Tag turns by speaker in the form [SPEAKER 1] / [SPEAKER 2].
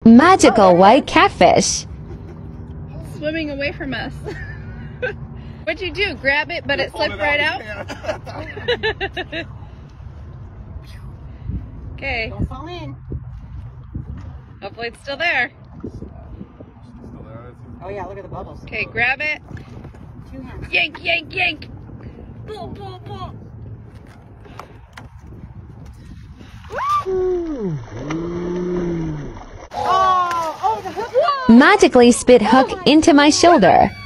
[SPEAKER 1] Magical white catfish.
[SPEAKER 2] Swimming away from us. What'd you do? Grab it, but it slipped right out? Okay.
[SPEAKER 3] Don't fall in.
[SPEAKER 2] Hopefully it's still there.
[SPEAKER 3] Oh yeah, look at the bubbles.
[SPEAKER 2] Okay, grab it.
[SPEAKER 3] 2 hands.
[SPEAKER 2] Yank, yank, yank. Pull, pull, pull.
[SPEAKER 3] Oh, the hook.
[SPEAKER 1] Magically spit hook into my shoulder.